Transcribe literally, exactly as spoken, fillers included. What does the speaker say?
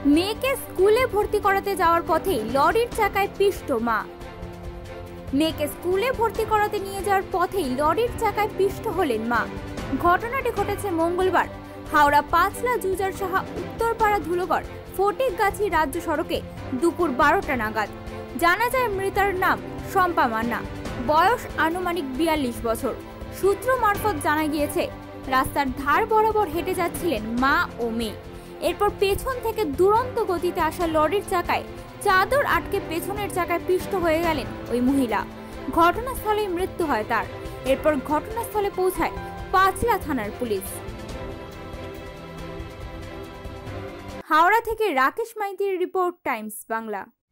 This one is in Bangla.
মেয়েকে স্কুলে ভর্তি করাতে যাওয়ার পথেই লরির চাকায় পিষ্ট মা। মেয়েকে স্কুলে ভর্তি করাতে নিয়ে যাওয়ার পথেই লরির চাকায় পিষ্ট হলেন মা। ঘটনাটি ঘটেছে মঙ্গলবার হাওড়া পাঁচলা জুজার সাহা উত্তরপাড়া ধুলোগড় ফটিকগাছি রাজ্য সড়কে দুপুর বারোটা নাগাদ। জানা যায় মৃতার নাম শম্পা মান্না, বয়স আনুমানিক বিয়াল্লিশ বছর। সূত্র মারফত জানা গিয়েছে রাস্তার ধার বরাবর হেঁটে যাচ্ছিলেন মা ও মেয়ে। এরপর পেছন থেকে দুরন্ত গতিতে আসা লরির চাকায় চাদর আটকে পেছনের চাকায় পিষ্ট হয়ে গেলেন ওই মহিলা। ঘটনাস্থলেই মৃত্যু হয় তার। এরপর ঘটনাস্থলে পৌঁছায় পাঁচলা থানার পুলিশ। হাওড়া থেকে রাকেশ মাইতির রিপোর্ট, টাইমস বাংলা।